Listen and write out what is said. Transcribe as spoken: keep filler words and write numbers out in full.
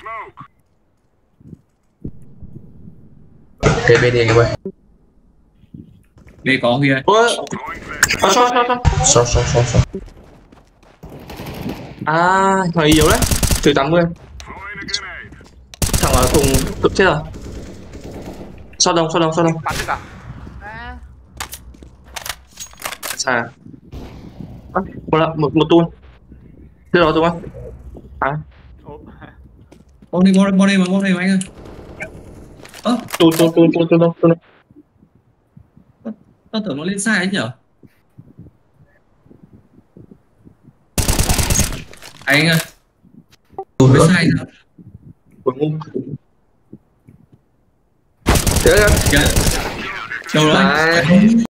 Cái bên này các bạn. Đây có kia. Ôi, à, sao sao sao Sao sao sao sao. à thằng yếu đấy, trừ tám mươi, thằng ở cùng tự chết rồi. Sao đông sao đông sao đông Bắn được à? À, sai à? À, một là- một một tuôn thế đó đúng không à ốp. Bom đi bom đi bom đi mà bom đi mà anh ơi. Ơ, tuôn tuôn tuôn tuôn tuôn tuôn tao tưởng nó lên sai ấy nhở. Anh ơi. Tôi mới sai rồi. của ngu thế Kìa. Đâu rồi? Đấy.